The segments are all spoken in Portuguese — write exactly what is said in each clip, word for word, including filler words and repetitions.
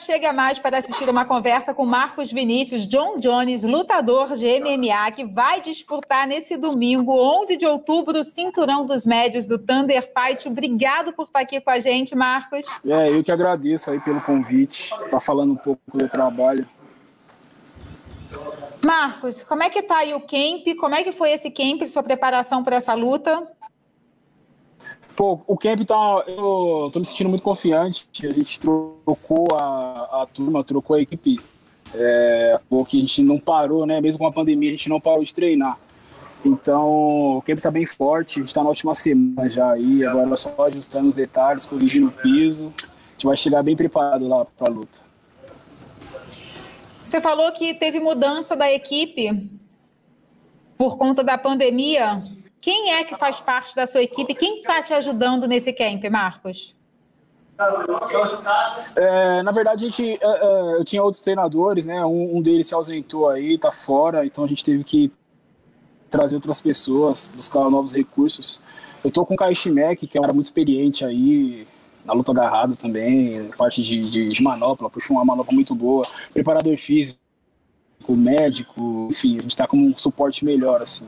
chega mais para assistir uma conversa com Marcos Vinícius John Jones, lutador de M M A, que vai disputar nesse domingo, onze de outubro, o cinturão dos médios do Thunder Fight. Obrigado por estar aqui com a gente, Marcos. É, eu que agradeço aí pelo convite, tá falando um pouco do trabalho. Marcos, como é que tá aí o camp? Como é que foi esse camp, sua preparação para essa luta? Pô, o camp tá... Eu tô me sentindo muito confiante. A gente trocou a, a turma, trocou a equipe. É, porque a gente não parou, né? Mesmo com a pandemia, a gente não parou de treinar. Então, o camp tá bem forte. A gente tá na última semana já aí. Agora só ajustando os detalhes, corrigindo o piso. A gente vai chegar bem preparado lá pra luta. Você falou que teve mudança da equipe por conta da pandemia. Quem é que faz parte da sua equipe? Quem está te ajudando nesse camp, Marcos? É, na verdade, a gente, é, é, eu tinha outros treinadores, né? Um, um deles se ausentou aí, tá fora, então a gente teve que trazer outras pessoas, buscar novos recursos. Eu tô com o Caio Chimek, que é um cara muito experiente aí, na luta agarrada também, parte de, de, de manopla, puxou uma manopla muito boa, preparador físico, médico, enfim, a gente tá com um suporte melhor, assim.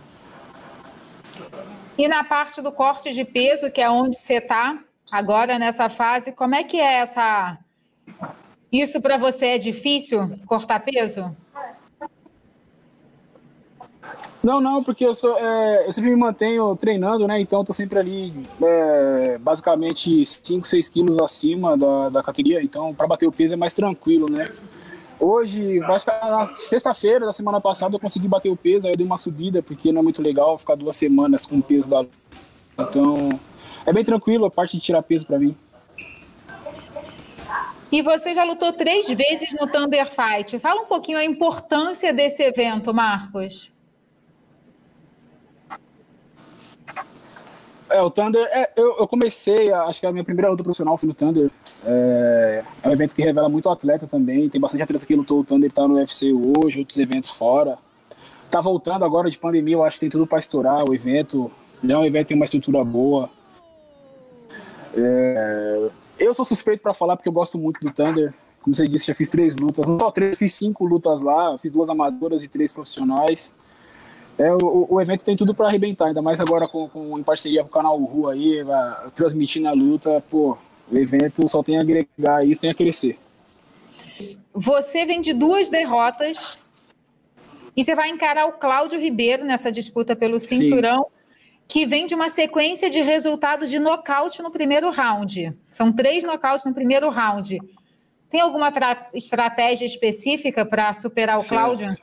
E na parte do corte de peso, que é onde você está agora nessa fase, como é que é essa... Isso para você é difícil, cortar peso? Não, não, porque eu, sou, é, eu sempre me mantenho treinando, né? Então eu tô sempre ali, é, basicamente cinco, seis quilos acima da, da categoria. Então para bater o peso é mais tranquilo, né? Hoje, basicamente na sexta-feira da semana passada eu consegui bater o peso, aí eu dei uma subida, porque não é muito legal ficar duas semanas com o peso da luta. Então é bem tranquilo a parte de tirar peso para mim. E você já lutou três vezes no Thunder Fight. Fala um pouquinho a importância desse evento, Marcos. É, o Thunder, é, eu, eu comecei, acho que a minha primeira luta profissional foi no Thunder. É, é um evento que revela muito atleta também, tem bastante atleta que lutou o Thunder, tá no U F C hoje, outros eventos fora. Tá voltando agora de pandemia, eu acho que tem tudo para estourar o evento, já é um evento que tem uma estrutura boa. É, eu sou suspeito para falar porque eu gosto muito do Thunder, como você disse, já fiz três lutas, não só três, fiz cinco lutas lá, fiz duas amadoras e três profissionais. É, o, o evento tem tudo para arrebentar, ainda mais agora com, com, em parceria com o canal Ru aí, vai, transmitindo a luta, pô, o evento só tem a agregar isso, tem a crescer. Você vem de duas derrotas e você vai encarar o Cláudio Ribeiro nessa disputa pelo cinturão, sim, que vem de uma sequência de resultados de nocaute no primeiro round. São três nocautes no primeiro round. Tem alguma estratégia específica para superar o certo. Cláudio?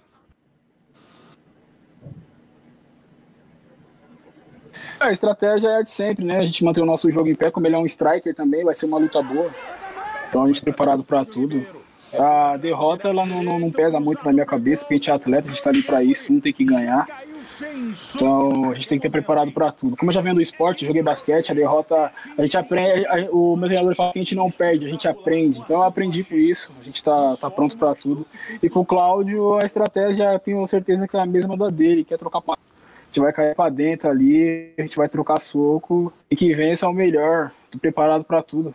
A estratégia é a de sempre, né? A gente mantém o nosso jogo em pé, como ele é um striker também, vai ser uma luta boa. Então a gente está preparado para tudo. A derrota ela não, não, não pesa muito na minha cabeça, porque a gente é atleta, a gente está ali para isso, um tem que ganhar. Então a gente tem que ter preparado para tudo. Como eu já venho do esporte, joguei basquete, a derrota, a gente aprende, a, o meu treinador fala que a gente não perde, a gente aprende. Então eu aprendi com isso, a gente está tá pronto para tudo. E com o Cláudio, a estratégia, tenho certeza que é a mesma da dele, que é trocar passo. A gente vai cair para dentro ali, a gente vai trocar soco e que vença é o melhor. Tô preparado para tudo.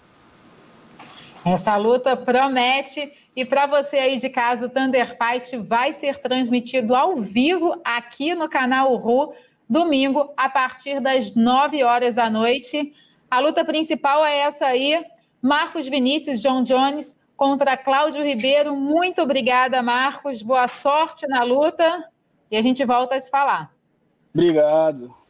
Essa luta promete. E para você aí de casa, o Thunder Fight vai ser transmitido ao vivo aqui no canal Ru, domingo, a partir das nove horas da noite. A luta principal é essa aí, Marcos Vinícius John Jones contra Cláudio Ribeiro. Muito obrigada, Marcos. Boa sorte na luta e a gente volta a se falar. Obrigado.